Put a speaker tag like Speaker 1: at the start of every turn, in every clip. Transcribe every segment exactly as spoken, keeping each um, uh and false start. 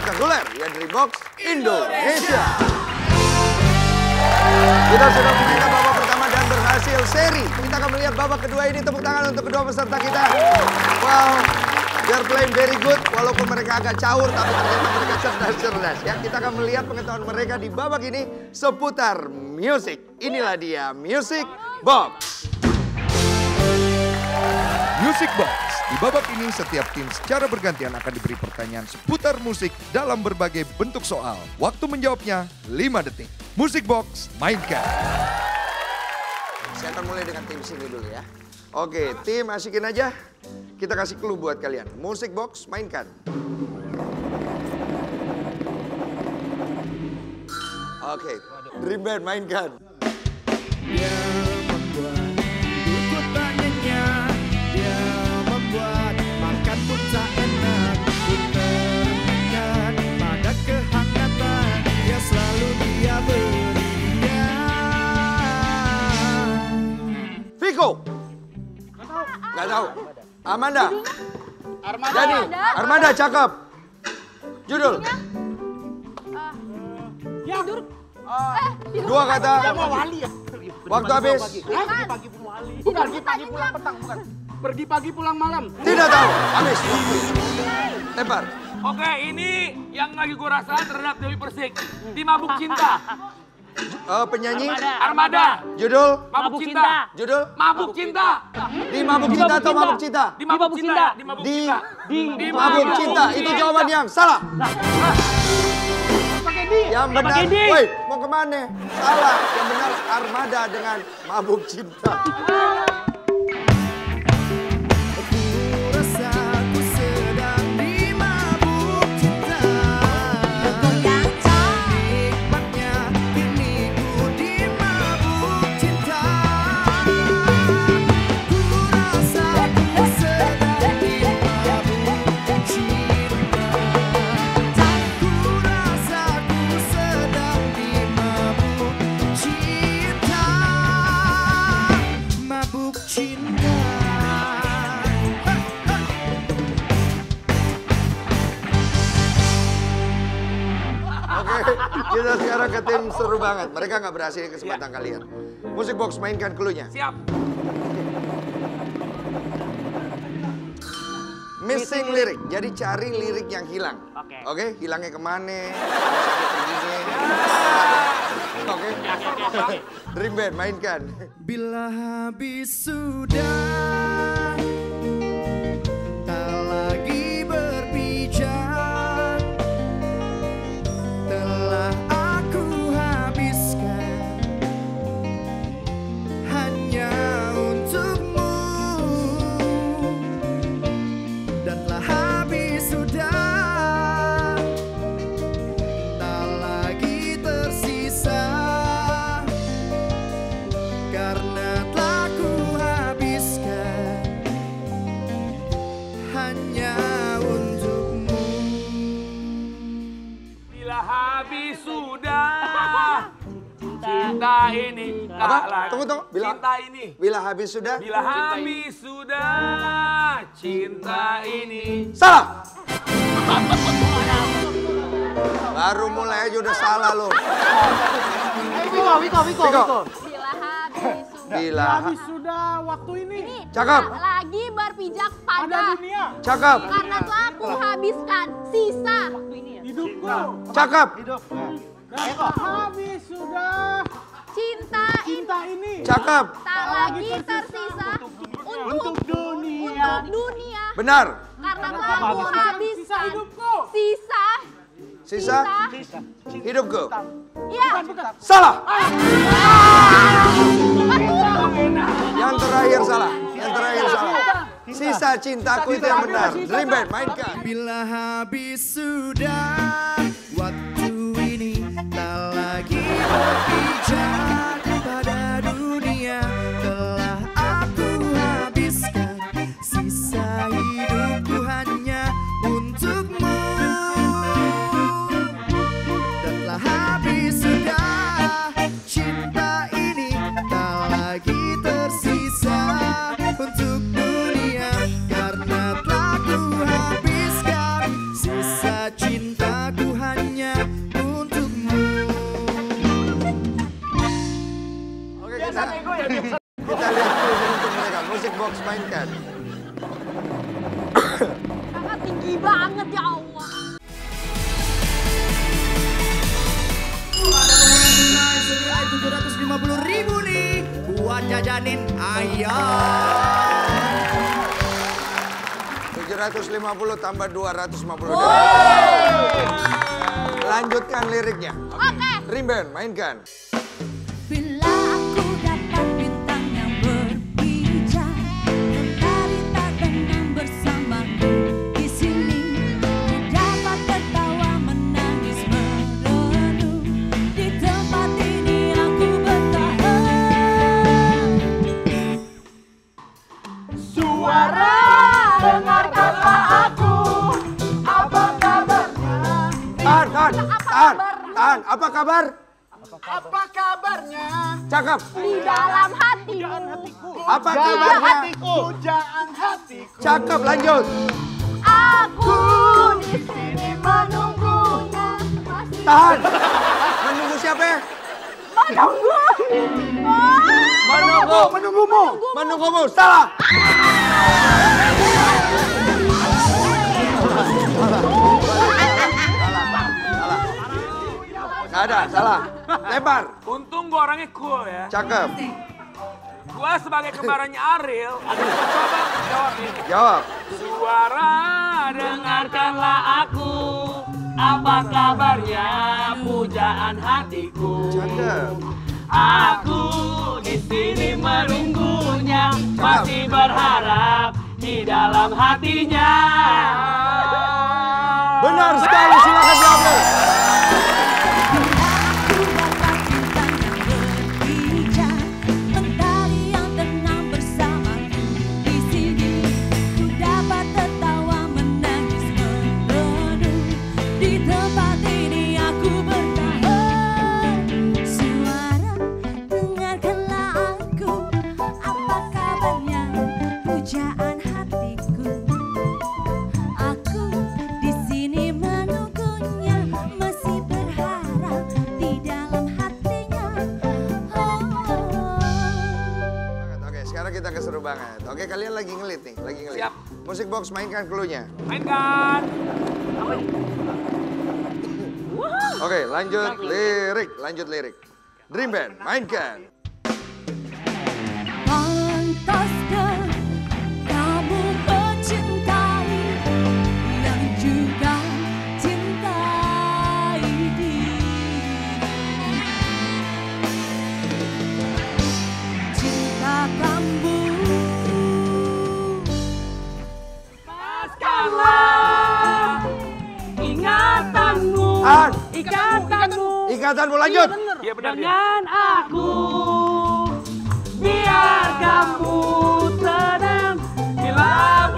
Speaker 1: spektakuler yang dari Box Indonesia. Kita sudah memainkan babak pertama dan berhasil seri. Kita akan melihat babak kedua ini. Tepuk tangan untuk kedua peserta kita. Wow, they're playing very good. Walaupun mereka agak caur, tapi ternyata mereka cerdas-cerdas. Ya, kita akan melihat pengetahuan mereka di babak ini seputar musik. Inilah dia Music Box.
Speaker 2: Music Box. Di babak ini setiap tim secara bergantian akan diberi pertanyaan seputar musik dalam berbagai bentuk soal. Waktu menjawabnya lima detik. Music Box, mainkan.
Speaker 1: Saya akan mulai dengan tim sini dulu ya. Oke, tim asikin aja. Kita kasih clue buat kalian. Music Box, mainkan. Oke, Dream Band, mainkan.
Speaker 3: Dia membuat hidupku tak nyenyak. Dia membuat makan pun tak enak. Ku teringat pada kehangatan yang selalu dia berikan.
Speaker 1: Viko. Gak tahu. Amanda.
Speaker 4: Armada.
Speaker 1: Dani. Armada, cakep. Judul.
Speaker 4: Tidur.
Speaker 1: Dua kata.
Speaker 4: Wali ya.
Speaker 1: Waktu habis.
Speaker 4: Pergi pagi pulang wali. Bukan, pergi pagi pulang petang, bukan. Pergi pagi pulang malam.
Speaker 1: Tidak tahu. Habis. Lempar.
Speaker 5: Oke, ini yang lagi gue rasain terhadap Dewi Persik. Di Mabuk Cinta.
Speaker 1: Uh, penyanyi.
Speaker 5: Armada.
Speaker 1: Judul.
Speaker 5: Mabuk Cinta.
Speaker 1: Judul.
Speaker 5: Mabuk Cinta.
Speaker 1: Di Mabuk Cinta atau Mabuk Cinta?
Speaker 5: Di Mabuk Cinta. Di Mabuk
Speaker 1: Di
Speaker 5: Cinta.
Speaker 1: Di Mabuk Cinta. Itu jawaban yang salah. Yang benar. Woi, mau kemana? Salah. Yang benar Armada dengan Mabuk Cinta. Kita sekarang ke tim seru banget. Mereka nggak berhasil kesempatan kalian. Music Box, mainkan clue-nya.
Speaker 5: Siap.
Speaker 1: Missing lirik. Jadi cari lirik yang hilang.
Speaker 5: Oke.
Speaker 1: Oke, hilangnya kemana? Oke. Dream Band, mainkan.
Speaker 3: Bila habis sudah tak lagi berpijak, telah aku habiskan hanya untukmu, dan telah habis sudah tak lagi tersisa, karena telah ku habiskan hanya untukmu.
Speaker 5: Bila habis sudah cinta ini tak
Speaker 1: Apa?
Speaker 5: lagi.
Speaker 1: Tunggu, tunggu. Bila-
Speaker 5: Cinta ini.
Speaker 1: Bila habis sudah?
Speaker 5: Bila habis sudah cinta ini.
Speaker 1: Salah! Baru mulai aja udah salah lo.
Speaker 4: Wiko, Wiko, Wiko,
Speaker 1: Viko.
Speaker 4: Wiko.
Speaker 6: Bila habis sudah.
Speaker 1: Bila.
Speaker 4: Habis sudah waktu ini.
Speaker 6: Ini
Speaker 1: Cakep.
Speaker 6: tak lagi berpijak
Speaker 4: Pada
Speaker 6: pada.
Speaker 4: dunia.
Speaker 1: Cakep.
Speaker 6: Karena telah ku habiskan sisa.
Speaker 4: Hidupku.
Speaker 1: Cakep.
Speaker 4: Dan habis sudah
Speaker 6: Cinta ini
Speaker 4: cinta ini.
Speaker 1: Cakep.
Speaker 6: tak lagi tersisa
Speaker 4: Untuk
Speaker 6: untuk
Speaker 4: dunia.
Speaker 6: untuk dunia.
Speaker 1: Benar.
Speaker 6: Karena telah ku
Speaker 4: Sisa
Speaker 6: habiskan
Speaker 4: hidupku.
Speaker 6: sisa.
Speaker 1: Sisa
Speaker 6: Sisa.
Speaker 1: hidupku.
Speaker 6: Iya.
Speaker 1: Salah. Yang terakhir salah. Yang terakhir salah. Sisa cintaku itu yang benar. Dream Band, mainkan.
Speaker 3: Bila habis sudah waktu ini tak lagi berpijak pada dunia, telah aku habiskan sisa hidupku hanya untukmu, dan telah habis sudah cinta ini tak lagi tersisa untuk dunia, karena telah ku habiskan sisa cintaku
Speaker 6: sedih banget ya Allah.
Speaker 3: Senilai tujuh ratus lima puluh ribu nih buat jajanin ayam.
Speaker 1: tujuh ratus lima puluh tambah dua ratus lima puluh. Lanjutkan liriknya.
Speaker 6: Oke.
Speaker 1: Dream Band, mainkan.
Speaker 7: Bila aku dapat bintang yang berbicara, mentari tak tenang bersamaku di sini. Ku dapat tertawa, menangis, merenung. Di tempat ini aku bertahan.
Speaker 4: Suara dengarkanlah aku. Apa kabarnya?
Speaker 1: Tahan, tahan, tahan, tahan. Apa kabar?
Speaker 4: Apa kabarnya?
Speaker 1: Cakep.
Speaker 6: Di dalam hatimu.
Speaker 1: Apa
Speaker 4: Dalam
Speaker 1: kabarnya?
Speaker 4: hatiku, pujaan hatiku.
Speaker 1: Cakep, lanjut.
Speaker 6: Aku di sini menunggunya. Masih
Speaker 1: Tahan. Menunggu siapa ya?
Speaker 6: menunggu.
Speaker 1: Menunggu.
Speaker 4: Menunggumu.
Speaker 1: Menunggumu. Salah. Gak ada, salah. Lebar.
Speaker 5: Untung gua orangnya cool ya.
Speaker 1: Cakep.
Speaker 5: Gua sebagai kembarannya Ariel, aku coba jawab ini.
Speaker 1: Jawab.
Speaker 5: Suara dengarkanlah aku, apa kabarnya pujaan hatiku.
Speaker 1: Cakep.
Speaker 5: Aku di sini menunggunya, masih berharap di dalam hatinya.
Speaker 1: Benar sekali, silakan diambil.
Speaker 7: Aku dapat bintang yang berbicara, mentari yang tenang bersamaku di sini. Ku dapat tertawa, menangis, merenung. Di tempat ini aku bertahan. Suara dengarkanlah aku, apa kabarnya pujaan hatiku. Aku di sini menunggunya, masih berharap di dalam hatinya. Oh.
Speaker 1: Oke, sekarang kita keseru banget. Oke, kalian lagi ngelit nih, lagi ngelit.
Speaker 5: Siap.
Speaker 1: Musik box, mainkan clue-nya.
Speaker 5: Mainkan.
Speaker 1: Oke, lanjut lirik, lanjut lirik. Dream Band, mainkan.
Speaker 7: Pantaskah kamu mencintai yang juga cintai dirimu? Cinta kamu
Speaker 5: Lepaskanlah ingatanmu,
Speaker 1: Tahan.
Speaker 5: ikatanmu.
Speaker 1: Ikatanmu, lanjut.
Speaker 5: Iya benar dengan aku, biar kamu tenang bila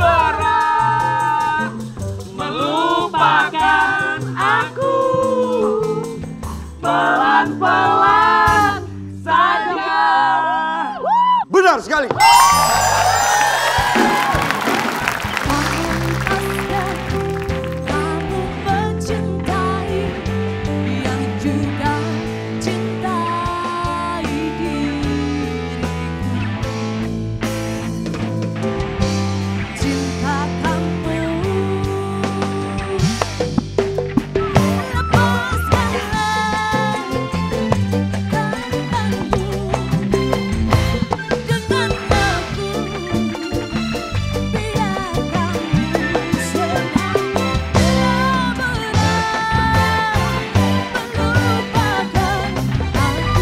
Speaker 5: berat melupakan aku pelan-pelan saja.
Speaker 1: Benar sekali.
Speaker 7: Pantaskah kamu mencintai yang juga cintai diriku? Cinta kamu lepaskanlah tanganmu dengan aku, biar kamu senang melupakan aku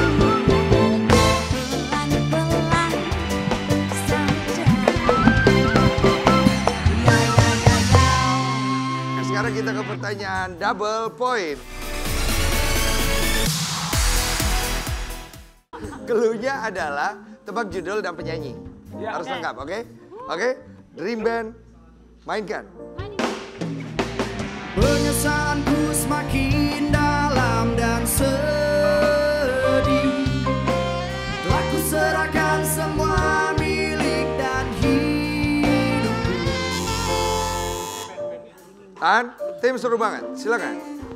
Speaker 7: pelan-pelan saja. Ya ya ya ya.
Speaker 1: Nah, sekarang kita ke pertanyaan double point. Clue-nya adalah tebak judul dan penyanyi.
Speaker 5: Ya,
Speaker 1: Harus
Speaker 5: oke.
Speaker 1: lengkap, oke? Oke? Dream Band, mainkan.
Speaker 3: Penyesalanku semakin dalam dan sedih. Telah ku serahkan semua milik dan hidupku.
Speaker 1: Tahan, tim seru banget. Silakan.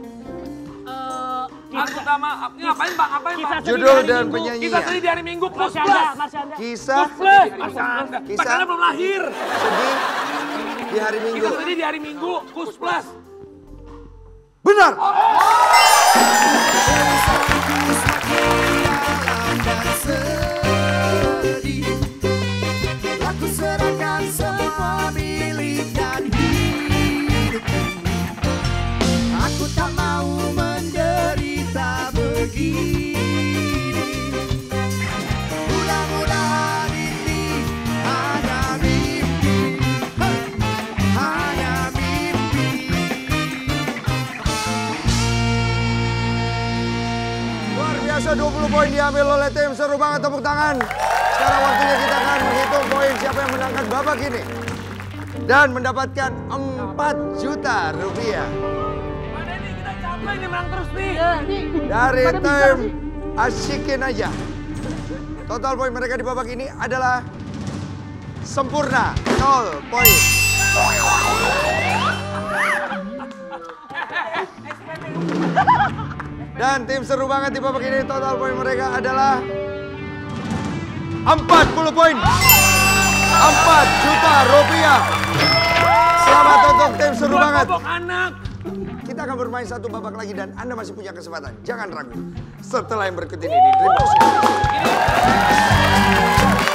Speaker 5: Aku utama, ini ngapain bang? Ngapain bang?
Speaker 1: Judul dan penyanyinya.
Speaker 5: Kita sedih di hari Minggu plus plus.
Speaker 1: Kisah
Speaker 5: Plus. Mas Anda. Mas
Speaker 1: Kisah.
Speaker 5: Anda belum lahir.
Speaker 1: sedih Di hari Minggu.
Speaker 5: Kita tadi di hari Minggu, Kus Plus.
Speaker 1: Benar.
Speaker 3: Aku serahkan semua milik dan hidupku. Aku tak mau menderita begini. Mudah-mudahan ini hanya mimpi, hanya mimpi.
Speaker 1: Luar biasa dua puluh poin diambil oleh tim. Seru banget, tepuk tangan. Sekarang waktunya kita akan menghitung poin siapa yang menangkan babak ini. Dan mendapatkan empat juta rupiah.
Speaker 5: Mana nih, kita capek nih menang terus nih.
Speaker 1: Dari tim Asyikin Aja. Total poin mereka di babak ini adalah sempurna, nol poin. Dan tim Seru Banget di babak ini total poin mereka adalah empat puluh poin. empat juta rupiah. Selamat untuk tim Seru Banget.
Speaker 5: Babak anak.
Speaker 1: Kita akan bermain satu babak lagi dan Anda masih punya kesempatan. Jangan ragu. Setelah yang berikut ini di Dreambox.